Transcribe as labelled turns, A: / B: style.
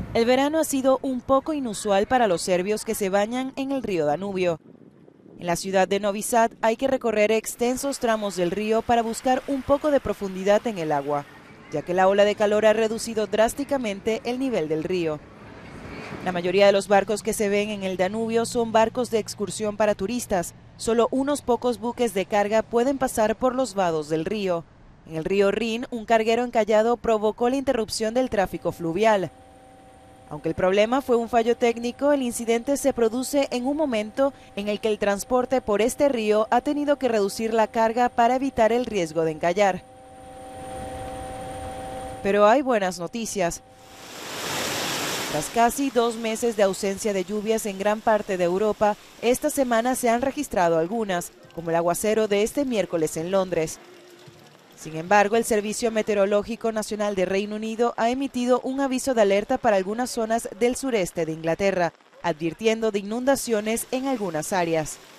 A: El verano ha sido un poco inusual para los serbios que se bañan en el río Danubio. En la ciudad de Novi Sad hay que recorrer extensos tramos del río para buscar un poco de profundidad en el agua, ya que la ola de calor ha reducido drásticamente el nivel del río. La mayoría de los barcos que se ven en el Danubio son barcos de excursión para turistas. Solo unos pocos buques de carga pueden pasar por los vados del río. En el río Rin, un carguero encallado provocó la interrupción del tráfico fluvial. Aunque el problema fue un fallo técnico, el incidente se produce en un momento en el que el transporte por este río ha tenido que reducir la carga para evitar el riesgo de encallar. Pero hay buenas noticias. Tras casi 2 meses de ausencia de lluvias en gran parte de Europa, esta semana se han registrado algunas, como el aguacero de este miércoles en Londres. Sin embargo, el Servicio Meteorológico Nacional de Reino Unido ha emitido un aviso de alerta para algunas zonas del sureste de Inglaterra, advirtiendo de inundaciones en algunas áreas.